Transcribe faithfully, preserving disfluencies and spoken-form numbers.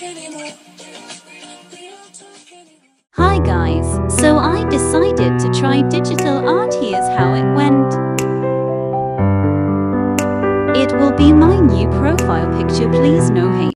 Hi guys, so I decided to try digital art. Here's how it went. It will be my new profile picture, please no hate.